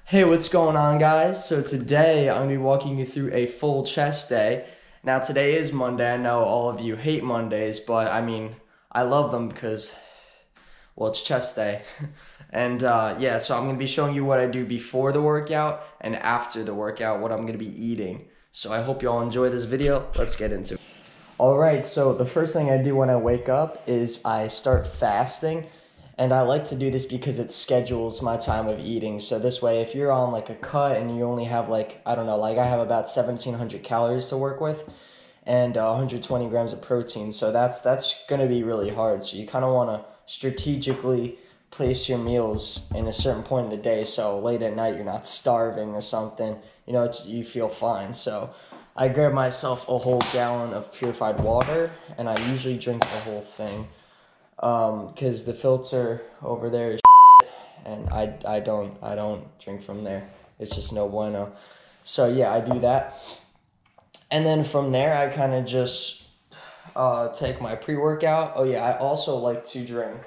Hey, what's going on, guys? So today I'm going to be walking you through a full chest day. Now today is Monday. I know all of you hate Mondays, but I mean, I love them because, well, it's chest day. And yeah, so I'm going to be showing you what I do before the workout and after the workout, what I'm going to be eating. So I hope you all enjoy this video. Let's get into it. All right, so the first thing I do when I wake up is I start fasting. And I like to do this because it schedules my time of eating. So this way, if you're on like a cut and you only have like, I don't know, like I have about 1,700 calories to work with and 120 grams of protein. So that's gonna be really hard. So you kind of wanna strategically place your meals in a certain point of the day. So late at night, you're not starving or something, you know, you feel fine. So I grab myself a whole gallon of purified water and I usually drink the whole thing. Because the filter over there is and I don't drink from there. It's just no bueno. So yeah, I do that. And then from there, I kind of just take my pre-workout. Oh yeah, I also like to drink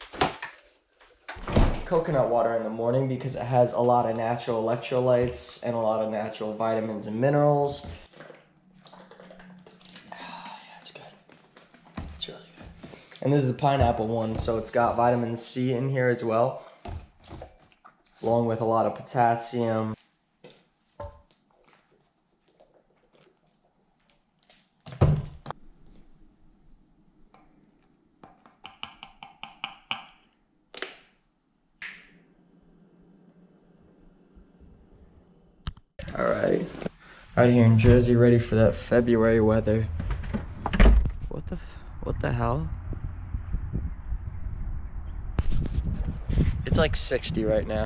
coconut water in the morning because it has a lot of natural electrolytes and a lot of natural vitamins and minerals. And this is the pineapple one, so it's got vitamin C in here as well, along with a lot of potassium. All right, out here in Jersey, ready for that February weather. What the hell? It's like 60 right now.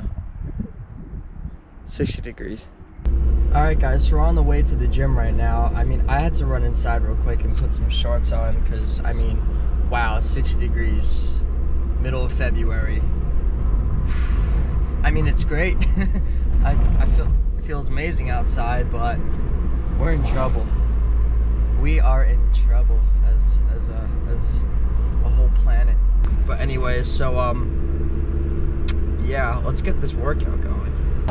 60 degrees. Alright guys, so we're on the way to the gym right now. I mean, I had to run inside real quick and put some shorts on because, I mean, wow, 60 degrees. Middle of February. I mean, it's great. I feel it feels amazing outside, but we're in trouble. We are in trouble as a whole planet. But anyways, so yeah, let's get this workout going.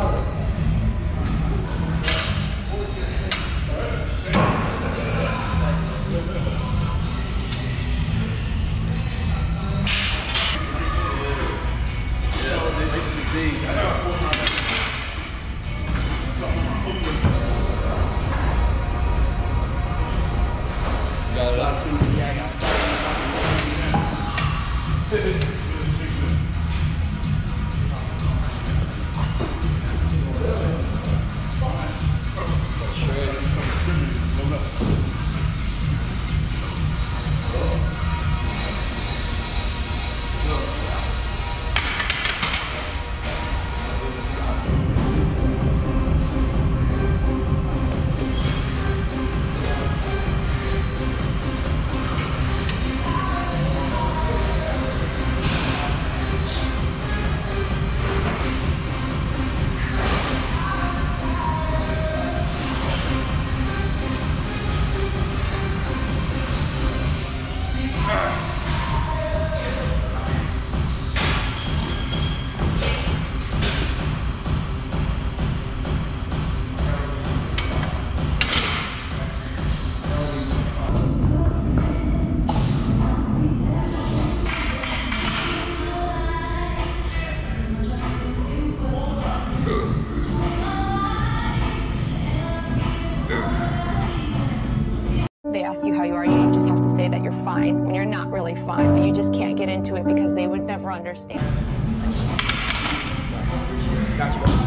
They ask you how you are, you just have to say that you're fine when you're not really fine, but you just can't get into it because they would never understand. Gotcha.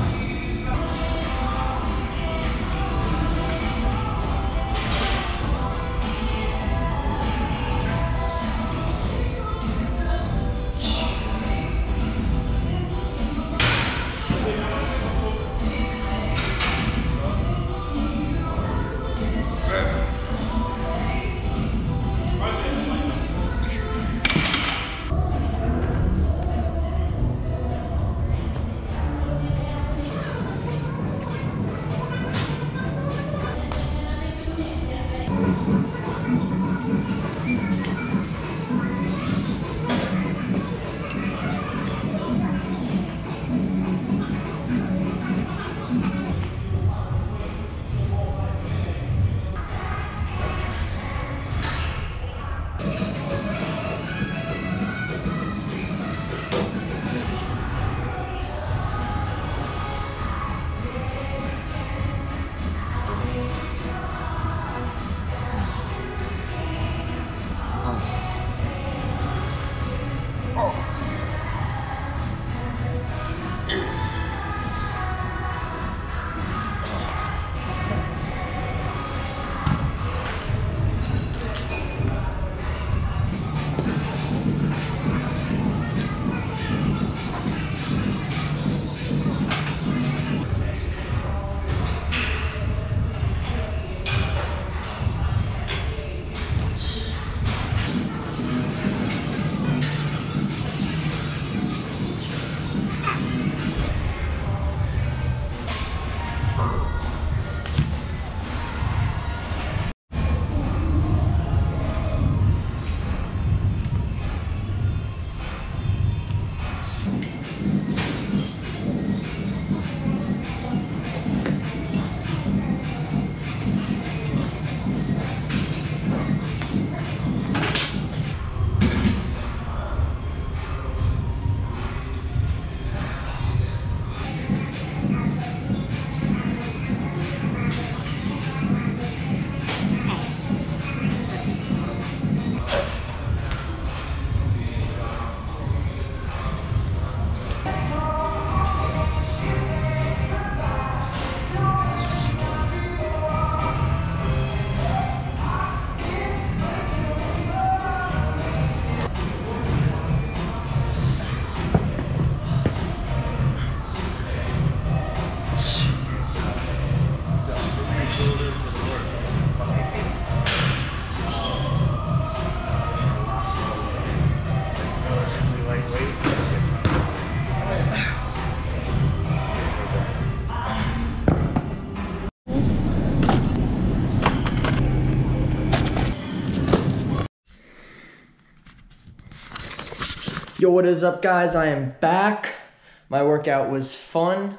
Yo, what is up, guys? I am back. My workout was fun.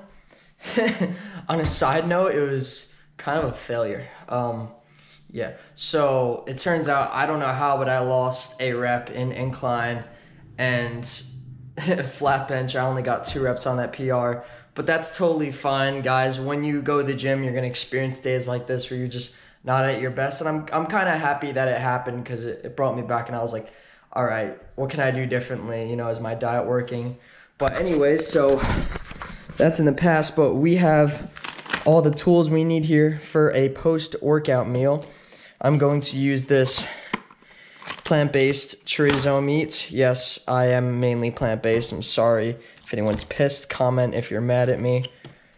On a side note, it was kind of a failure. Yeah, so it turns out, I don't know how, but I lost a rep in incline, and flat bench, I only got 2 reps on that PR. But that's totally fine, guys. When you go to the gym, you're gonna experience days like this where you're just not at your best. And I'm kind of happy that it happened, because it brought me back, and I was like, all right, what can I do differently? You know, is my diet working? But anyways, so that's in the past, but we have all the tools we need here for a post-workout meal. I'm going to use this plant-based chorizo meat. Yes, I am mainly plant-based. I'm sorry if anyone's pissed. Comment if you're mad at me.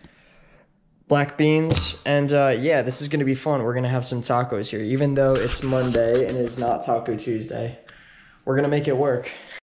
Black beans, and yeah, this is gonna be fun. We're gonna have some tacos here, even though it's Monday and it's not Taco Tuesday. We're gonna make it work.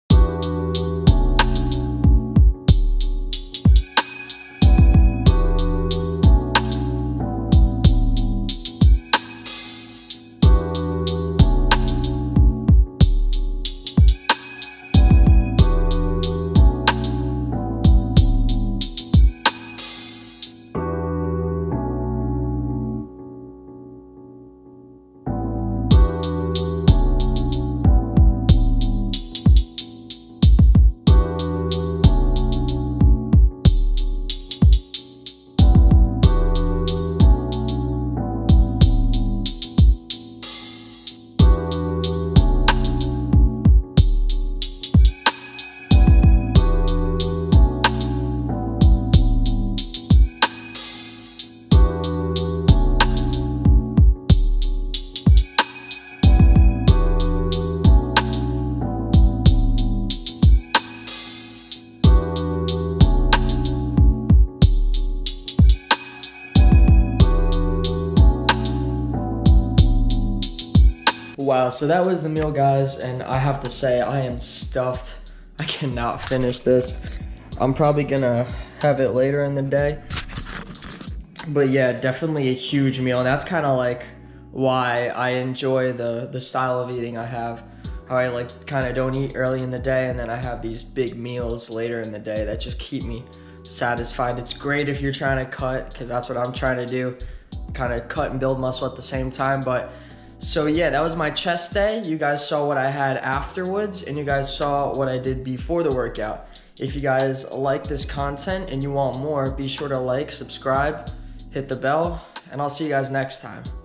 Wow, so that was the meal, guys, and I have to say I am stuffed. I cannot finish this. I'm probably gonna have it later in the day. But yeah, definitely a huge meal, and that's kind of like why I enjoy the style of eating I have. How I like kind of don't eat early in the day, and then I have these big meals later in the day that just keep me satisfied. It's great if you're trying to cut, because that's what I'm trying to do, kind of cut and build muscle at the same time. But so yeah, that was my chest day. You guys saw what I had afterwards, and you guys saw what I did before the workout. If you guys like this content and you want more, be sure to like, subscribe, hit the bell, and I'll see you guys next time.